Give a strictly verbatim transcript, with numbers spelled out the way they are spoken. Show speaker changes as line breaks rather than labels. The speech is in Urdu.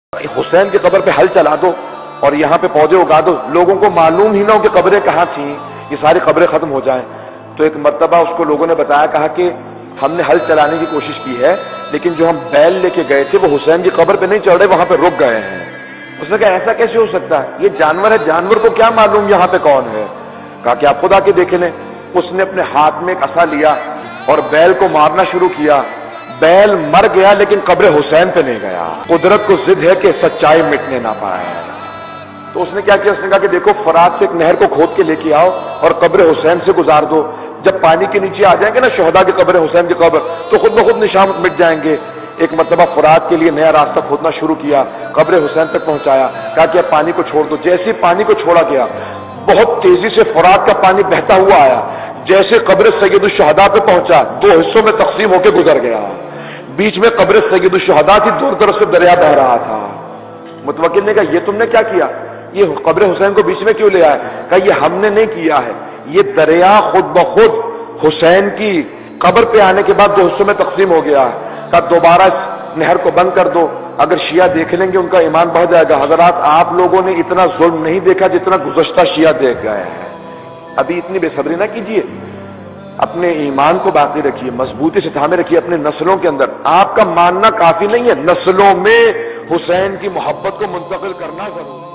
حسین کی قبر پہ ہل چلا دو اور یہاں پہ پودے اگا دو، لوگوں کو معلوم ہی نہ ہو کہ قبریں کہاں تھیں، یہ ساری قبریں ختم ہو جائیں۔ تو ایک مرتبہ اس کو لوگوں نے بتایا، کہا کہ ہم نے ہل چلانے کی کوشش کی ہے لیکن جو ہم بیل لے کے گئے تھے وہ حسین کی قبر پہ نہیں چڑھ رہے، وہاں پہ رک گئے ہیں۔ اس نے کہا ایسا کیسے ہو سکتا ہے، یہ جانور ہے، جانور کو کیا معلوم یہاں پہ کون ہے۔ کہا کہ آپ خود آ کے دیکھ لیں۔ اس نے اپنے ہاتھ میں ایک عصا لیا اور بیل کو مارنا شروع کیا، بیل مر گیا لیکن قبر حسین پہ نہیں گیا۔ قدرت کو ضد ہے کہ سچائی مٹنے نہ پائے۔ تو اس نے کیا کیا، اس نے کہا کہ دیکھو فرات سے ایک نہر کو کھود کے لے کے آؤ اور قبر حسین سے گزار دو، جب پانی کے نیچے آ جائیں گے نا شہداء کی قبر، حسین کی قبر، تو خود بخود نشان مٹ جائیں گے۔ ایک مرتبہ فرات کے لیے نیا راستہ کھودنا شروع کیا، قبر حسین تک پہنچایا، کہا کہ اب پانی کو چھوڑ دو۔ جیسے پانی کو چھوڑا گیا بہت تیزی سے فرات کا پانی بہتا ہوا آیا، جیسے قبر سید الشہداء پہ پہنچا دو حصوں میں تقسیم ہو کے گزر گیا۔ بیچ میں قبر سید الشہداء تھی، دونوں طرف سے دریا بہ رہا تھا۔ متوکل نے کہا یہ تم نے کیا کیا، یہ قبر حسین کو بیچ میں کیوں لے آئے؟ کہا یہ ہم نے نہیں کیا ہے، یہ دریا خود بخود حسین کی قبر پہ آنے کے بعد دو حصوں میں تقسیم ہو گیا ہے۔ کہا دوبارہ اس نہر کو بند کر دو، اگر شیعہ دیکھ لیں گے ان کا ایمان بڑھ جائے گا۔ حضرات آپ لوگوں نے اتنا ظلم نہیں دیکھا جتنا گزشتہ شیعہ دیکھ گئے ہیں، ابھی اتنی بے صبری نہ کیجیے، اپنے ایمان کو باقی رکھیے، مضبوطی سے تھامے رکھیے اپنے نسلوں کے اندر۔ آپ کا ماننا کافی نہیں ہے، نسلوں میں حسین کی محبت کو منتقل کرنا ضروری ہے۔